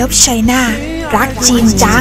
Love China รักจีนจัง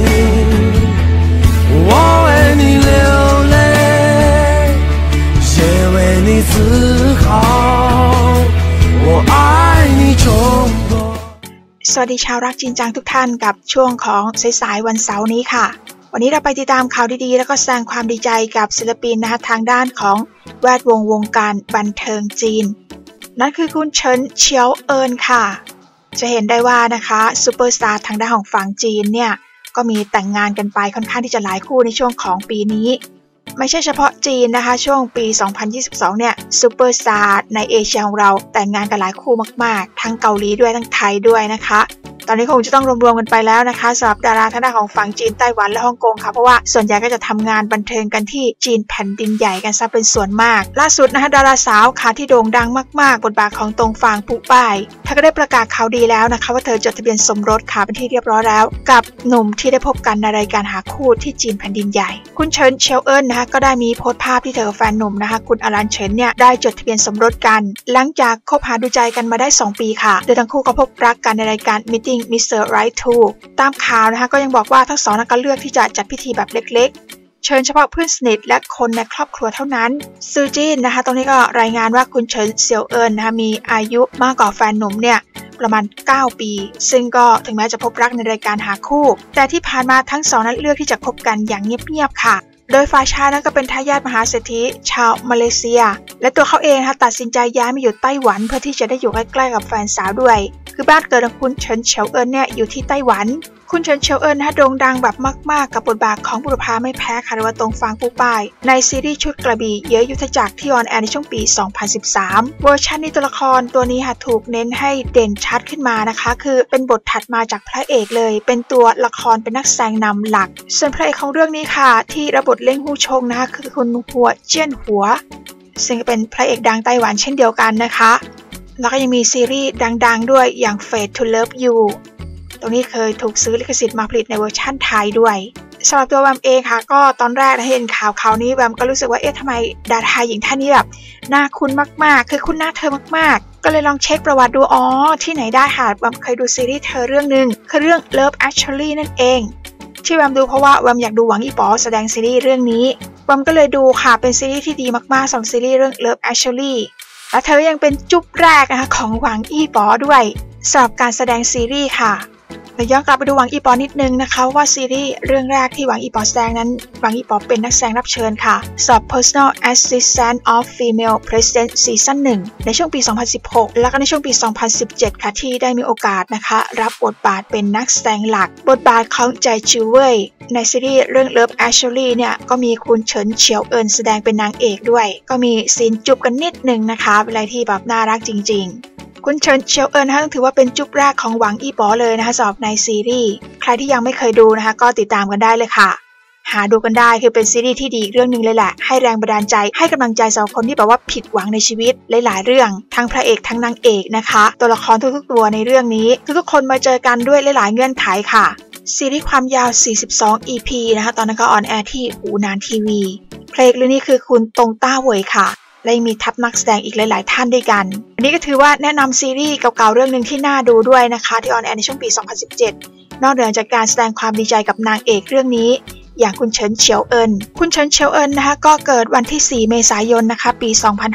我为你流泪也为你自豪我爱你中国สวัสดีชาวรักจีนจังทุกท่านกับช่วงของสายๆวันเสาร์นี้ค่ะวันนี้เราไปติดตามข่าวดีๆแล้วก็แสดงความดีใจกับศิลปินนะคะทางด้านของแวดวงการบันเทิงจีนนั่นคือคุณเฉินเฉียวเอินค่ะจะเห็นได้ว่านะคะซูเปอร์สตาร์ทางด้านของฝั่งจีนเนี่ยก็มีแต่งงานกันไปค่อนข้างที่จะหลายคู่ในช่วงของปีนี้ไม่ใช่เฉพาะจีนนะคะช่วงปี 2022 เนี่ยซูเปอร์สตาร์ในเอเชียของเราแต่งงานกันหลายคู่มากๆทั้งเกาหลีด้วยทั้งไทยด้วยนะคะตอนนี้คงจะต้องรวมๆกันไปแล้วนะคะสำหรับดาราทางด้านของฝั่งจีนไต้หวันและฮ่องกงค่ะเพราะว่าส่วนใหญ่ก็จะทำงานบันเทิงกันที่จีนแผ่นดินใหญ่กันซะเป็นส่วนมากล่าสุดนะคะดาราสาวค่ะที่โด่งดังมากๆบทบาทของตงฟางปุ๊ป้ายเธอก็ได้ประกาศข่าวดีแล้วนะคะว่าเธอจดทะเบียนสมรสค่ะเป็นที่เรียบร้อยแล้วกับหนุ่มที่ได้พบกันในรายการหาคู่ที่จีนแผ่นดินใหญ่คุณเฉินเฉียวเอินนะคะก็ได้มีโพสต์ภาพที่เธอกับแฟนหนุ่มนะคะคุณอลันเฉินเนี่ยได้จดทะเบียนสมรสกันหลังจากคบหาดูใจกันมาได้2 ปีค่ะโดยทั้งคู่ก็พบรักกันในรายการ Meeting Mr. Right ตามข่าวนะคะก็ยังบอกว่าทั้งสองก็เลือกที่จะจัดพิธีแบบเล็กๆเชิญเฉพาะเพื่อนสนิทและคนในครอบครัวเท่านั้นซื่อจีนนะคะตรงนี้ก็รายงานว่าคุณเฉินเซียวเอินนะคะมีอายุมากกว่าแฟนหนุ่มเนี่ยประมาณ9 ปีซึ่งก็ถึงแม้จะพบรักในรายการหาคู่แต่ที่ผ่านมาทั้งสองนั้นเลือกที่จะคบกันอย่างเงียบๆค่ะโดยฝ่ายชายนั้นก็เป็นทายาทมหาเศรษฐีชาวมาเลเซียและตัวเขาเองนะคะตัดสินใจย้ายมาอยู่ไต้หวันเพื่อที่จะได้อยู่ใกล้ๆกับแฟนสาวด้วยคือบ้านเกิดของคุณเฉินเฉียวเอินเนี่ยอยู่ที่ไต้หวันคุณเฉินเฉียวเอินนะคะโด่งดังแบบมากๆกับบทบาทของบุรพาไม่แพ้ค่ะหรือว่าตงฟางปูป้ายในซีรีส์ชุดกระบี่เย้ยยุทธจักรที่ออนแอร์ในช่วงปี 2013 เวอร์ชันนี้ตัวละครตัวนี้ค่ะถูกเน้นให้เด่นชัดขึ้นมานะคะคือเป็นบทถัดมาจากพระเอกเลยเป็นตัวละครเป็นนักแสดงนำหลักส่วนพระเอกของเรื่องนี้ค่ะที่รับบทเล้งฮู่ชงนะคะคือคุณหัวเจี้ยนหัวซึ่งเป็นพระเอกดังไต้หวันเช่นเดียวกันนะคะแล้วก็ยังมีซีรีส์ดังๆด้วยอย่าง Fate to Love You ตรงนี้เคยถูกซื้อลิขสิทธิ์มาผลิตในเวอร์ชั่นไทยด้วยสำหรับตัวแวมเองค่ะก็ตอนแรกเห็นข่าวนี้แวมก็รู้สึกว่าทำไมดาราหญิงท่านนี้แบบน่าคุ้นมากๆคือคุ้นหน้าเธอมากๆก็เลยลองเช็คประวัติดูที่ไหนได้ค่ะแวมเคยดูซีรีส์เธอเรื่องนึงคือเรื่อง Love Actually นั่นเองที่แวมดูเพราะว่าแวมอยากดูหวังอีป๋อแสดงซีรีส์เรื่องนี้แวมก็เลยดูค่ะเป็นซีรีส์ที่ดีมากๆสำหรับซีรีส์เรื่อง Love Actually และเธอยังเป็นจุ๊บแรกนะคะของหวังอีป๋อด้วยสำหรับการแสดงซีรีส์ค่ะแต่ย้อนกลับไปดูหวังอีป๋อนิดนึงนะคะว่าซีรีส์เรื่องแรกที่หวังอีป๋อแสดงนั้นหวังอีป๋อเป็นนักแสดงรับเชิญค่ะสำหรับ Personal Assistant of Female President Season 1ในช่วงปี 2016 แล้วก็ในช่วงปี 2017 ค่ะที่ได้มีโอกาสนะคะรับบทบาทเป็นนักแสดงหลักบทบาทของใจจือเว่ยในซีรีส์เรื่อง Love Actually เนี่ยก็มีคุณเฉินเฉียวเอินแสดงเป็นนางเอกด้วยก็มีซีนจูบกันนิดนึงนะคะเป็นอะไรที่แบบน่ารักจริงๆคุณเฉินเฉียวเอินนะคะถือว่าเป็นจุ๊บแรกของหวังอีป๋อเลยนะคะสำหรับในซีรีส์ใครที่ยังไม่เคยดูนะคะก็ติดตามกันได้เลยค่ะหาดูกันได้คือเป็นซีรีส์ที่ดีอีกเรื่องนึงเลยแหละให้แรงบันดาลใจให้กำลังใจสำหรับคนที่แบบว่าผิดหวังในชีวิตหลายๆเรื่องทั้งพระเอกทั้งนางเอกนะคะตัวละครทุกๆตัวในเรื่องนี้ทุกๆคนมาเจอกันด้วยหลายๆเงื่อนไขค่ะซีรีส์ความยาว42 EP นะคะตอนนั้นก็ออนแอร์ที่อู่นานทีวีเพลงเรื่องนี้คือคุณตงต้าเหวยค่ะและมีทัพนักแสดงอีกหลายๆท่านด้วยกันอันนี้ก็ถือว่าแนะนำซีรีส์เก่าๆเรื่องนึงที่น่าดูด้วยนะคะที่ออนแอร์ในช่วงปี 2017 นอกเหนือจากการแสดงความดีใจกับนางเอกเรื่องนี้อย่างคุณเฉินเฉียวเอินคุณเฉินเฉียวเอินนะคะก็เกิดวันที่4 เมษายนนะคะปี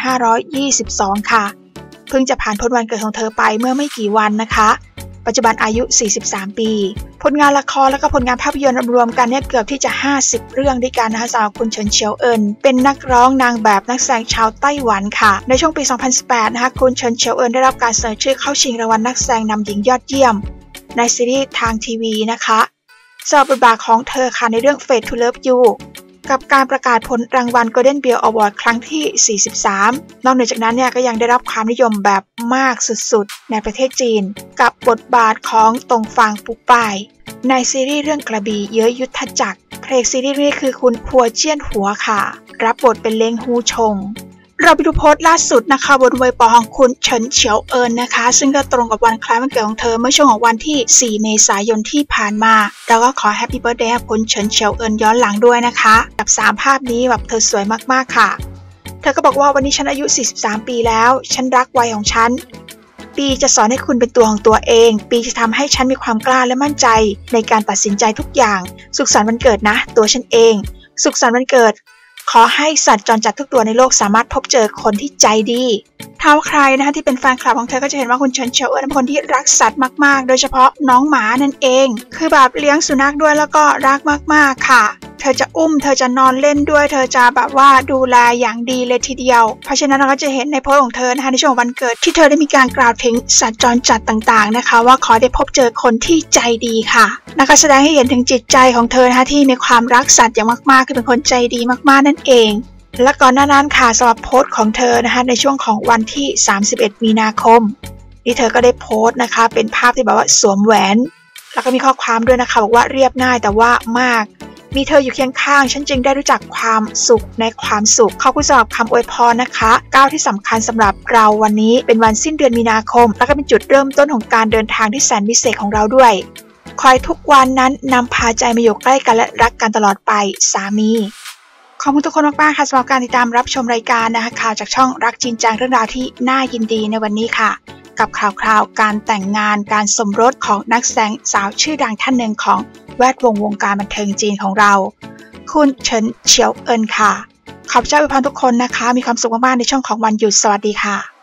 2522 ค่ะเพิ่งจะผ่านพ้นวันเกิดของเธอไปเมื่อไม่กี่วันนะคะปัจจุบันอายุ43 ปีผลงานละครและก็ผลงานภาพยนตร์รวมกันเนี่ยเกือบที่จะ50 เรื่องด้วยกันนะคะสำหรับคุณเฉินเฉียวเอินเป็นนักร้องนางแบบนักแสดงชาวไต้หวันค่ะในช่วงปี 2018 นะคะคุณเฉินเฉียวเอินได้รับการเสนอชื่อเข้าชิงรางวัลนักแสดงนำหญิงยอดเยี่ยมในซีรีส์ทางทีวีนะคะสำหรับบทบาทของเธอค่ะในเรื่อง Fate to Love You กับการประกาศผลรางวัล Golden Bear Award ครั้งที่ 43 นอกจากนั้นเนี่ยก็ยังได้รับความนิยมแบบมากสุดๆในประเทศจีนกับบทบาทของตงฟางปูป้ายในซีรีส์เรื่องกระบี่เย้ยยุทธจักรพระเอกซีรีส์นี้คือคุณหัวเจี้ยนหัวค่ะรับบทเป็นเล้งฮู่ชงเราไปดูโพสต์ล่าสุดนะคะบนเว็บของคุณเฉินเฉียวเอินนะคะซึ่งก็ตรงกับวันคล้ายวันเกิดของเธอเมื่อช่วงของวันที่4 เมษายนที่ผ่านมาแล้วก็ขอแฮปปี้เบิร์ธเดย์ให้คุณเฉินเฉียวเอินย้อนหลังด้วยนะคะกับ3 ภาพนี้แบบเธอสวยมากๆค่ะเธอก็บอกว่าวันนี้ฉันอายุ43 ปีแล้วฉันรักวัยของฉันปีจะสอนให้คุณเป็นตัวของตัวเองปีจะทำให้ฉันมีความกล้าและมั่นใจในการตัดสินใจทุกอย่างสุขสันต์วันเกิดนะตัวฉันเองสุขสันต์วันเกิดขอให้สัตว์จรจัดทุกตัวในโลกสามารถพบเจอคนที่ใจดีถ้าใครนะคะที่เป็นแฟนคลับของเธอก็จะเห็นว่าคุณเฉินเฉียวเอิญเป็นคนที่รักสัตว์มากๆโดยเฉพาะน้องหมานั่นเองคือแบบเลี้ยงสุนัขด้วยแล้วก็รักมากๆค่ะเธอจะอุ้มเธอจะนอนเล่นด้วยเธอจะแบบว่าดูแลอย่างดีเลยทีเดียวเพราะฉะนั้นเราก็จะเห็นในโพสต์ของเธอนะคะในช่วงวันเกิดที่เธอได้มีการกล่าวถึงสัตว์จรจัดต่างๆนะคะว่าขอได้พบเจอคนที่ใจดีค่ะนะคะแสดงให้เห็นถึงจิตใจของเธอนะคะที่มีความรักสัตว์อย่างมากๆคือเป็นคนใจดีมากๆนั่นเองและก่อนหน้านั้นค่ะสำหรับโพสต์ของเธอนะคะในช่วงของวันที่31มีนาคมนี่เธอก็ได้โพสต์นะคะเป็นภาพที่แบบว่าสวมแหวนแล้วก็มีข้อความด้วยนะคะบอกว่าเรียบง่ายแต่ว่ามากมีเธออยู่เคียงข้างฉันจึงได้รู้จักความสุขในความสุขขอบคุณสำหรับคำอวยพรนะคะก้าวที่สำคัญสำหรับเราวันนี้เป็นวันสิ้นเดือนมีนาคมแล้วก็เป็นจุดเริ่มต้นของการเดินทางที่แสนพิเศษของเราด้วยคอยทุกวันนั้นนำพาใจมาอยู่ใกล้กันและรักกันตลอดไปสามีขอบคุณทุกคนมากๆค่ะสำหรับการติดตามรับชมรายการนะคะข่าวจากช่องรักจริงจังเรื่องราวที่น่ายินดีในวันนี้ค่ะกับข่าวการแต่งงานการสมรสของนักแสดงสาวชื่อดังท่านหนึ่งของแวดวงการบันเทิงจีนของเราคุณเฉินเฉียวเอิญค่ะขอบใจอวยพรทุกคนนะคะมีความสุขมากๆในช่วงของวันหยุดสวัสดีค่ะ